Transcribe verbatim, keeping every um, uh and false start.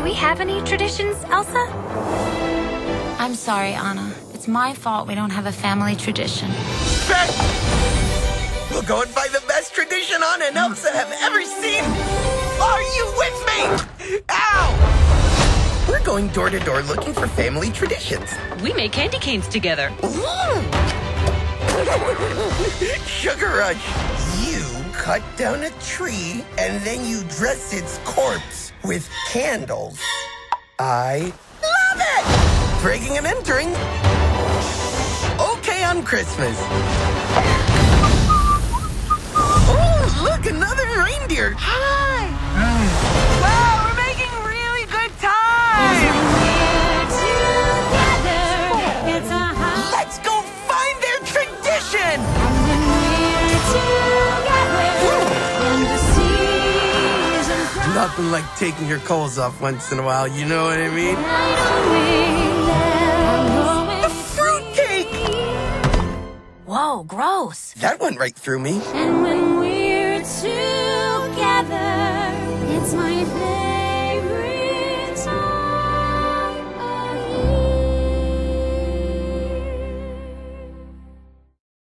we have any traditions, Elsa? I'm sorry, Anna. It's my fault we don't have a family tradition. We'll go and find the best tradition Anna and Elsa have ever seen. Are you with me? Ow! We're going door to door looking for family traditions. We make candy canes together. Sugar Rush. You cut down a tree and then you dress its corpse with candles. I love it! Breaking and entering. Okay on Christmas. Oh, look, another reindeer. Hi. Wow, we're making really good time! Let's go find their tradition! Nothing like taking your clothes off once in a while, you know what I mean? A fruitcake! Whoa, gross. That went right through me. And when we're two